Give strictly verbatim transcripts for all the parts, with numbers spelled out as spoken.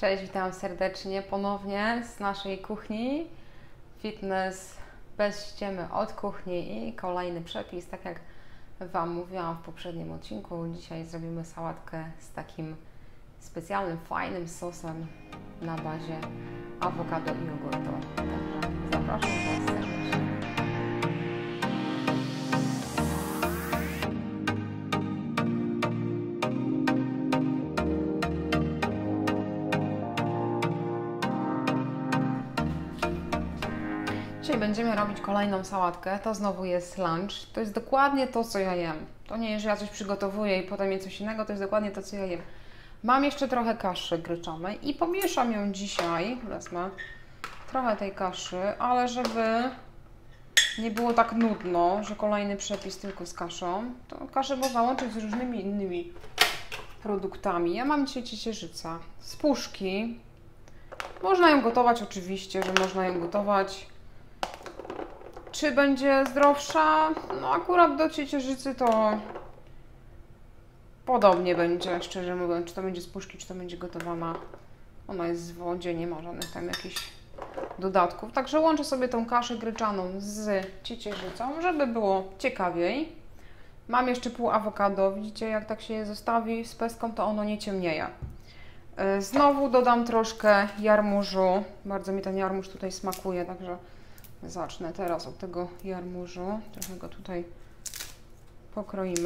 Cześć, witam serdecznie ponownie z naszej kuchni. Fitness bez ściemy od kuchni i kolejny przepis. Tak jak Wam mówiłam w poprzednim odcinku, dzisiaj zrobimy sałatkę z takim specjalnym, fajnym sosem na bazie awokado i jogurtu. Także zapraszam Was serdecznie. Dzisiaj będziemy robić kolejną sałatkę. To znowu jest lunch. To jest dokładnie to, co ja jem. To nie jest, że ja coś przygotowuję i potem jem coś innego. To jest dokładnie to, co ja jem. Mam jeszcze trochę kaszy gryczanej i pomieszam ją dzisiaj. Wezmę trochę tej kaszy, ale żeby nie było tak nudno, że kolejny przepis tylko z kaszą, to kaszę można łączyć z różnymi innymi produktami. Ja mam dzisiaj ciecierzycę z puszki. Można ją gotować, oczywiście, że można ją gotować. Czy będzie zdrowsza? No akurat do ciecierzycy to podobnie będzie, szczerze mówiąc, czy to będzie z puszki, czy to będzie gotowana. Ona jest w wodzie, nie ma żadnych tam jakichś dodatków. Także łączę sobie tą kaszę gryczaną z ciecierzycą, żeby było ciekawiej. Mam jeszcze pół awokado. Widzicie, jak tak się je zostawi z peską, to ono nie ciemnieje. Znowu dodam troszkę jarmużu. Bardzo mi ten jarmuż tutaj smakuje, także zacznę teraz od tego jarmużu. Trochę go tutaj pokroimy.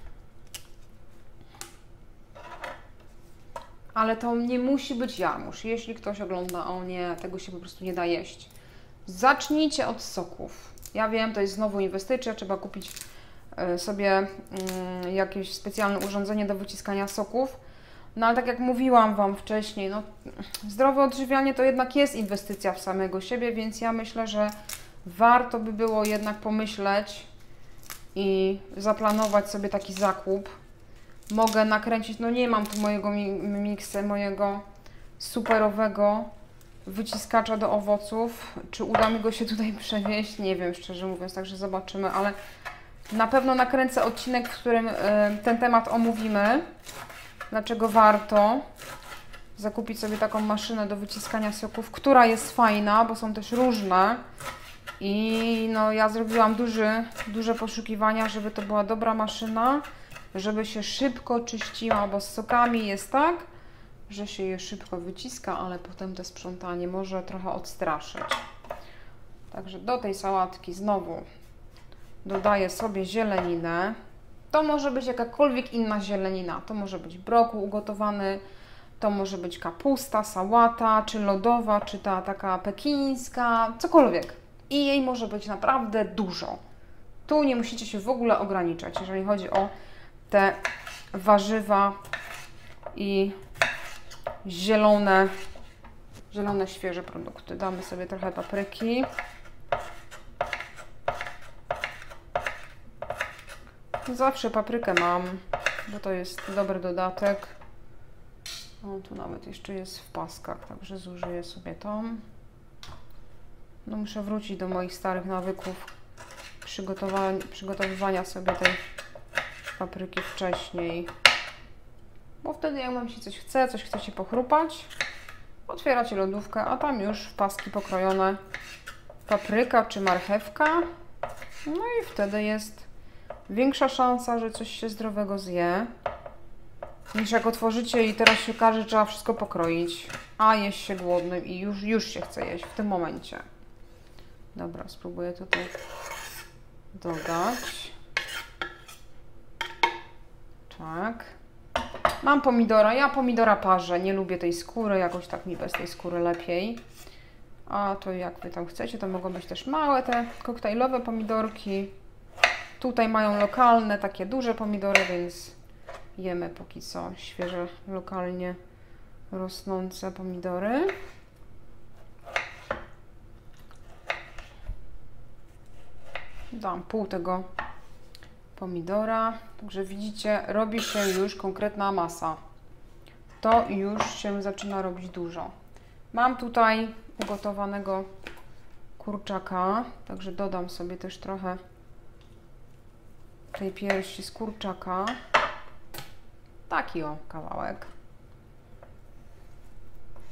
Ale to nie musi być jarmuż. Jeśli ktoś ogląda, o nie, tego się po prostu nie da jeść. Zacznijcie od soków. Ja wiem, to jest znowu inwestycja, trzeba kupić sobie jakieś specjalne urządzenie do wyciskania soków. No ale tak jak mówiłam Wam wcześniej, no, zdrowe odżywianie to jednak jest inwestycja w samego siebie, więc ja myślę, że warto by było jednak pomyśleć i zaplanować sobie taki zakup. Mogę nakręcić, no nie mam tu mojego miksa, mojego superowego wyciskacza do owoców. Czy uda mi go się tutaj przewieźć? Nie wiem, szczerze mówiąc, także zobaczymy, ale na pewno nakręcę odcinek, w którym y, ten temat omówimy. Dlaczego warto zakupić sobie taką maszynę do wyciskania soków, która jest fajna, bo są też różne. I no, ja zrobiłam duży, duże poszukiwania, żeby to była dobra maszyna, żeby się szybko czyściła, bo z sokami jest tak, że się je szybko wyciska, ale potem to sprzątanie może trochę odstraszyć. Także do tej sałatki znowu dodaję sobie zieleninę. To może być jakakolwiek inna zielenina. To może być brokuł ugotowany, to może być kapusta, sałata, czy lodowa, czy ta taka pekińska, cokolwiek. I jej może być naprawdę dużo. Tu nie musicie się w ogóle ograniczać, jeżeli chodzi o te warzywa i zielone, zielone świeże produkty. Damy sobie trochę papryki. Zawsze paprykę mam, bo to jest dobry dodatek. O, tu nawet jeszcze jest w paskach, także zużyję sobie tą. No muszę wrócić do moich starych nawyków przygotowania, przygotowywania sobie tej papryki wcześniej. Bo wtedy jak Wam się coś chce, coś chcecie pochrupać, otwieracie lodówkę, a tam już w paski pokrojone papryka czy marchewka. No i wtedy jest większa szansa, że coś się zdrowego zje, niż jak otworzycie i teraz się okaże, że trzeba wszystko pokroić, a jest się głodnym i już, już się chce jeść w tym momencie. Dobra, spróbuję tutaj dodać. Tak. Mam pomidora. Ja pomidora parzę. Nie lubię tej skóry. Jakoś tak mi bez tej skóry lepiej. A to jak Wy tam chcecie, to mogą być też małe te koktajlowe pomidorki. Tutaj mają lokalne, takie duże pomidory, więc jemy póki co świeże, lokalnie rosnące pomidory. Dam pół tego pomidora. Także widzicie, robi się już konkretna masa. To już się zaczyna robić dużo. Mam tutaj ugotowanego kurczaka, także dodam sobie też trochę tej piersi z kurczaka. Taki o kawałek.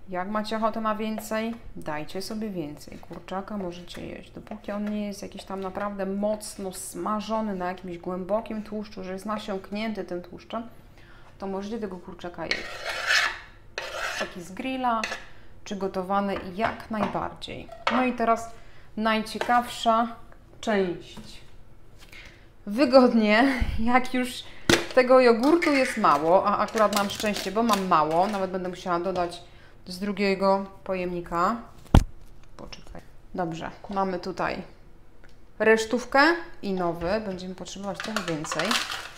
Jak macie ochotę na więcej, dajcie sobie więcej. Kurczaka możecie jeść. Dopóki on nie jest jakiś tam naprawdę mocno smażony na jakimś głębokim tłuszczu, że jest nasiąknięty tym tłuszczem, to możecie tego kurczaka jeść. Taki z grilla, czy gotowany jak najbardziej. No i teraz najciekawsza część. Wygodnie, jak już tego jogurtu jest mało, a akurat mam szczęście, bo mam mało, nawet będę musiała dodać z drugiego pojemnika. Poczekaj. Dobrze, mamy tutaj resztówkę i nowy. Będziemy potrzebować trochę więcej.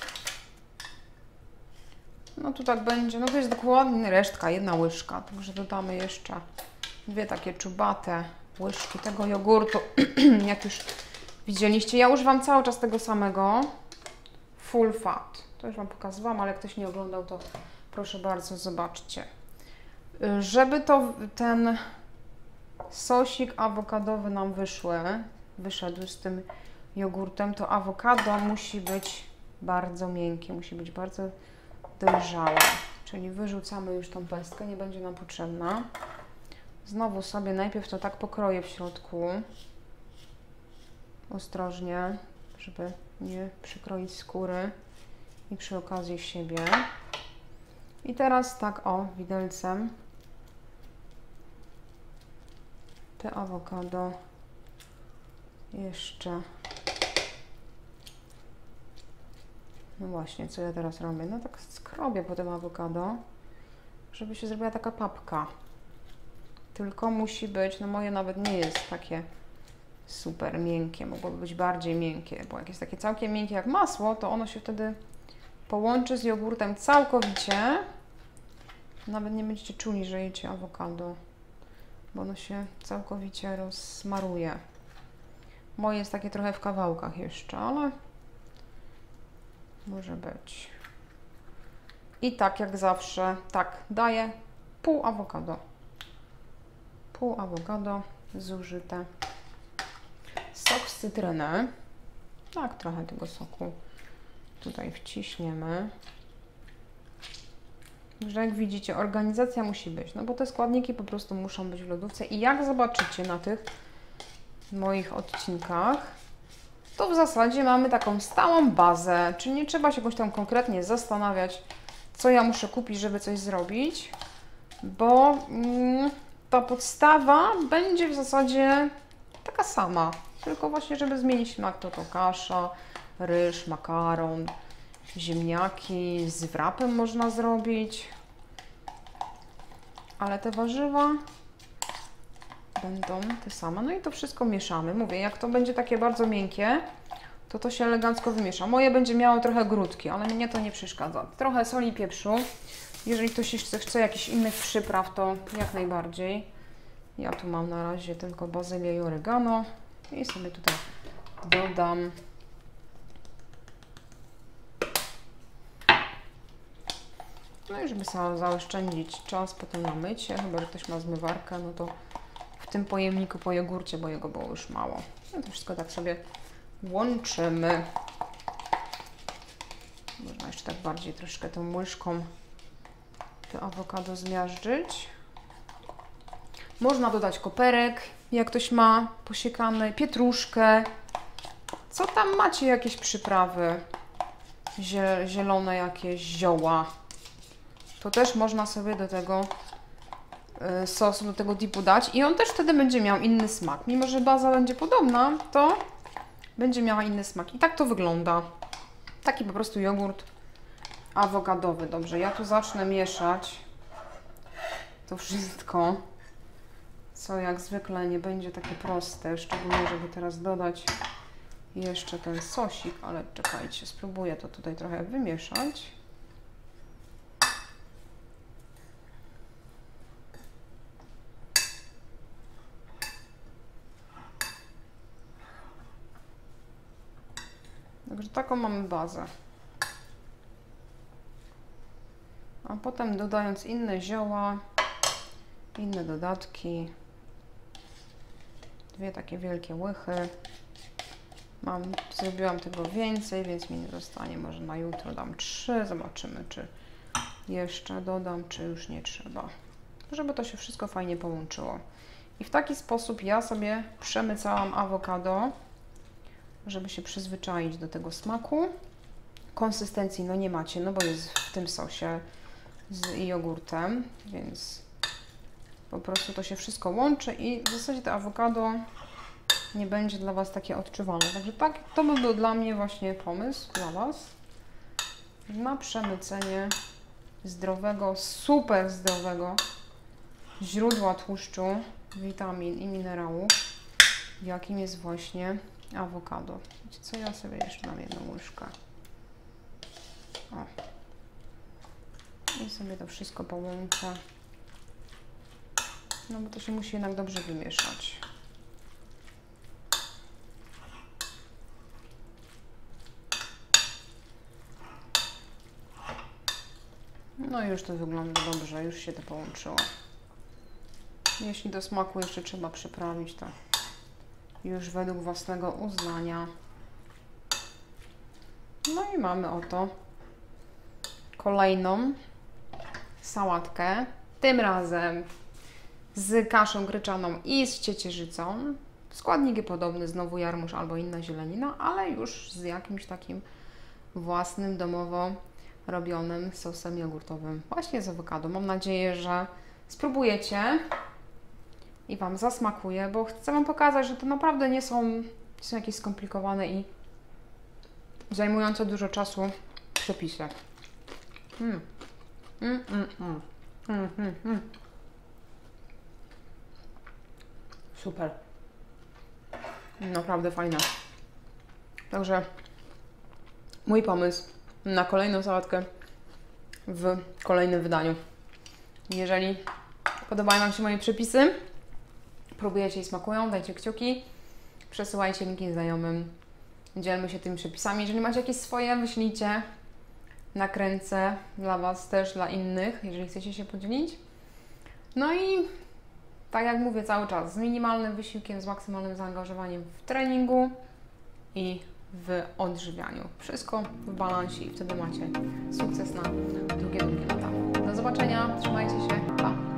No tu tak będzie, no to jest dokładnie resztka, jedna łyżka. Także dodamy jeszcze dwie takie czubate łyżki tego jogurtu. Jak już widzieliście, ja używam cały czas tego samego. Full fat. To już Wam pokazywałam, ale jak ktoś nie oglądał, to proszę bardzo, zobaczcie. Żeby to ten sosik awokadowy nam wyszły, wyszedł z tym jogurtem, to awokado musi być bardzo miękkie, musi być bardzo dojrzałe. Czyli wyrzucamy już tą pestkę, nie będzie nam potrzebna. Znowu sobie najpierw to tak pokroję w środku. Ostrożnie, żeby nie przykroić skóry i przy okazji siebie. I teraz tak o, widelcem te awokado jeszcze. No właśnie, co ja teraz robię? No tak skrobię po tym awokado, żeby się zrobiła taka papka. Tylko musi być, no moje nawet nie jest takie super miękkie, mogłoby być bardziej miękkie, bo jak jest takie całkiem miękkie jak masło, to ono się wtedy połączy z jogurtem całkowicie. Nawet nie będziecie czuli, że jecie awokado, bo ono się całkowicie rozsmaruje. Moje jest takie trochę w kawałkach jeszcze, ale może być. I tak jak zawsze, tak, daję pół awokado. Pół awokado zużyte. Sok z cytryny. Tak, trochę tego soku tutaj wciśniemy. Że jak widzicie, organizacja musi być, no bo te składniki po prostu muszą być w lodówce i jak zobaczycie na tych moich odcinkach, to w zasadzie mamy taką stałą bazę, czyli nie trzeba się jakoś tam konkretnie zastanawiać, co ja muszę kupić, żeby coś zrobić, bo mm, ta podstawa będzie w zasadzie taka sama, tylko właśnie, żeby zmienić smak, to to kasza, ryż, makaron, ziemniaki, z wrapem można zrobić, ale te warzywa będą te same. No i to wszystko mieszamy. Mówię, jak to będzie takie bardzo miękkie, to to się elegancko wymiesza. Moje będzie miało trochę grudki, ale mnie to nie przeszkadza. Trochę soli i pieprzu. Jeżeli ktoś chce, chce jakichś innych przypraw, to jak najbardziej. Ja tu mam na razie tylko bazylię i oregano i sobie tutaj dodam no i żeby sobie zaoszczędzić czas potem na mycie, chyba że ktoś ma zmywarkę, no to w tym pojemniku po jogurcie, bo jego było już mało. No to wszystko tak sobie łączymy. Można jeszcze tak bardziej troszkę tą łyżką to awokado zmiażdżyć. Można dodać koperek, jak ktoś ma posiekany, pietruszkę. Co tam macie, jakieś przyprawy? Zielone jakieś zioła. To też można sobie do tego sosu, do tego dipu dać i on też wtedy będzie miał inny smak. Mimo że baza będzie podobna, to będzie miała inny smak. I tak to wygląda. Taki po prostu jogurt awokadowy. Dobrze, ja tu zacznę mieszać to wszystko, co jak zwykle nie będzie takie proste, szczególnie żeby teraz dodać jeszcze ten sosik, ale czekajcie, spróbuję to tutaj trochę wymieszać. Także taką mamy bazę. A potem dodając inne zioła, inne dodatki, dwie takie wielkie łychy. Mam, zrobiłam tego więcej, więc mi nie zostanie. Może na jutro dam trzy. Zobaczymy, czy jeszcze dodam, czy już nie trzeba. żeby to się wszystko fajnie połączyło. I w taki sposób ja sobie przemycałam awokado, żeby się przyzwyczaić do tego smaku. Konsystencji no nie macie, no bo jest w tym sosie z jogurtem, więc po prostu to się wszystko łączy i w zasadzie to awokado nie będzie dla Was takie odczuwalne. Także tak, to by był dla mnie właśnie pomysł dla Was na przemycenie zdrowego, super zdrowego źródła tłuszczu, witamin i minerałów, jakim jest właśnie awokado. Wiecie co, ja sobie jeszcze dam jedną łyżkę. O. I sobie to wszystko połączę. No bo to się musi jednak dobrze wymieszać. No i już to wygląda dobrze, już się to połączyło. Jeśli do smaku jeszcze trzeba przyprawić, to już według własnego uznania. No i mamy oto kolejną sałatkę, tym razem z kaszą gryczaną i z ciecierzycą. Składniki podobne, znowu jarmuż albo inna zielenina, ale już z jakimś takim własnym, domowo robionym sosem jogurtowym, właśnie z awokado. Mam nadzieję, że spróbujecie i Wam zasmakuje, bo chcę Wam pokazać, że to naprawdę nie są, nie są jakieś skomplikowane i zajmujące dużo czasu przepisy. Mm. Mm, mm, mm. Mm, mm, mm. Super. Naprawdę fajne. Także mój pomysł na kolejną sałatkę w kolejnym wydaniu. Jeżeli podobają Wam się moje przepisy, próbujecie i smakują, dajcie kciuki, przesyłajcie linki znajomym, dzielmy się tymi przepisami. Jeżeli macie jakieś swoje, wyślijcie, nakręcę dla Was też, dla innych, jeżeli chcecie się podzielić. No i tak jak mówię cały czas, z minimalnym wysiłkiem, z maksymalnym zaangażowaniem w treningu i w odżywianiu. Wszystko w balansie i wtedy macie sukces na długie, długie lata. Do zobaczenia, trzymajcie się, pa!